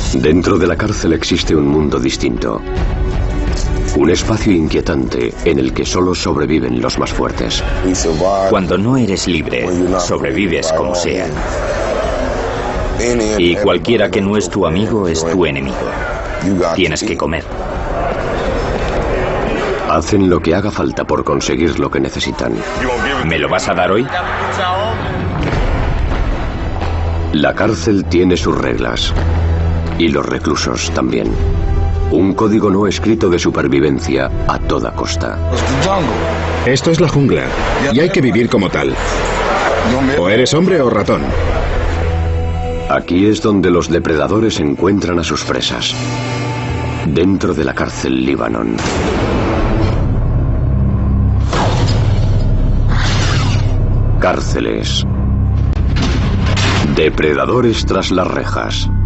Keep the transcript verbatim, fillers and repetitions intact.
Dentro de la cárcel existe un mundo distinto. Un espacio inquietante en el que solo sobreviven los más fuertes. Cuando no eres libre, sobrevives como sea. Y cualquiera que no es tu amigo es tu enemigo. Tienes que comer. Hacen lo que haga falta por conseguir lo que necesitan. ¿Me lo vas a dar hoy? La cárcel tiene sus reglas. Y los reclusos también. Un código no escrito de supervivencia a toda costa. Esto es la jungla. Y hay que vivir como tal. O eres hombre o ratón. Aquí es donde los depredadores encuentran a sus presas. Dentro de la cárcel Lebanon. Cárceles. Depredadores tras las rejas.